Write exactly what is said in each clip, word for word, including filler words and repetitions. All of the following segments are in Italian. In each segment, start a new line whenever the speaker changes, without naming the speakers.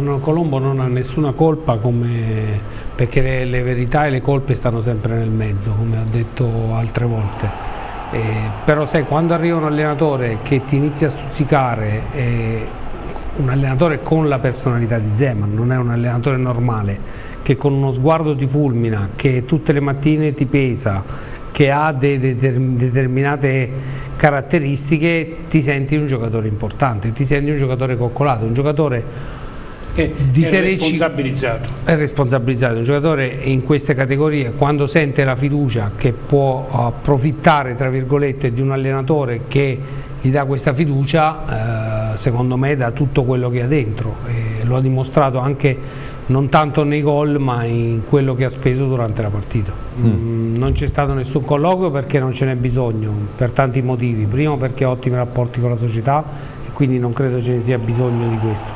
non, Colombo non ha nessuna colpa, come, perché le, le verità e le colpe stanno sempre nel mezzo, come ho detto altre volte. Eh, però sai, quando arriva un allenatore che ti inizia a stuzzicare, eh, un allenatore con la personalità di Zeman, non è un allenatore normale, che con uno sguardo ti fulmina, che tutte le mattine ti pesa, che ha de, de, de, determinate caratteristiche, ti senti un giocatore importante, ti senti un giocatore coccolato, un giocatore
è,
di
è
Serie
responsabilizzato.
C, è responsabilizzato, un giocatore in queste categorie, quando sente la fiducia che può approfittare, tra virgolette, di un allenatore che gli dà questa fiducia, eh, secondo me dà tutto quello che ha dentro, e lo ha dimostrato anche non tanto nei gol ma in quello che ha speso durante la partita. Mm. Non c'è stato nessun colloquio perché non ce n'è bisogno, per tanti motivi. Primo, perché ha ottimi rapporti con la società e quindi non credo ce ne sia bisogno di questo.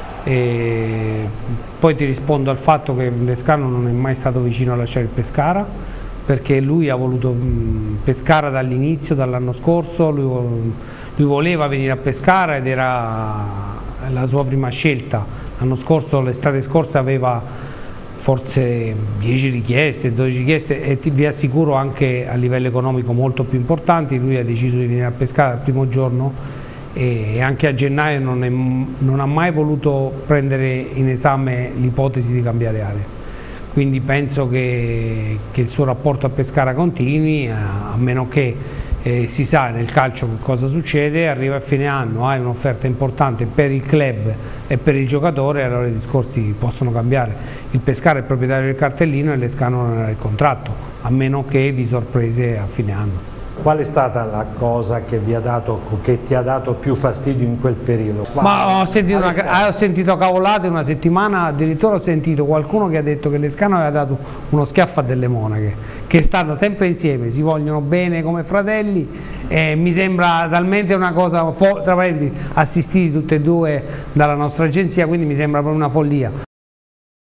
E poi ti rispondo al fatto che Lescano non è mai stato vicino a lasciare il Pescara, perché lui ha voluto Pescara dall'inizio, dall'anno scorso, lui, lui voleva venire a Pescara ed era la sua prima scelta. L'anno scorso, l'estate scorsa, aveva forse dieci richieste, dodici richieste, e ti, vi assicuro anche a livello economico molto più importanti. Lui ha deciso di venire a Pescara il primo giorno e anche a gennaio non, è, non ha mai voluto prendere in esame l'ipotesi di cambiare area. Quindi penso che, che il suo rapporto a Pescara continui, a, a meno che Eh, si sa nel calcio che cosa succede, arriva a fine anno, hai un'offerta importante per il club e per il giocatore, allora i discorsi possono cambiare. Il Pescara è il proprietario del cartellino e Lescano non era il contratto, a meno che di sorprese a fine anno.
Qual è stata la cosa che, vi ha dato, che ti ha dato più fastidio in quel periodo? Quando?
Ma ho sentito, una, ho sentito cavolate una settimana, addirittura ho sentito qualcuno che ha detto che Lescano aveva dato uno schiaffo a Delle Monache, che stanno sempre insieme, si vogliono bene come fratelli, e mi sembra talmente una cosa, tra parentesi, assistiti tutti e due dalla nostra agenzia, quindi mi sembra proprio una follia.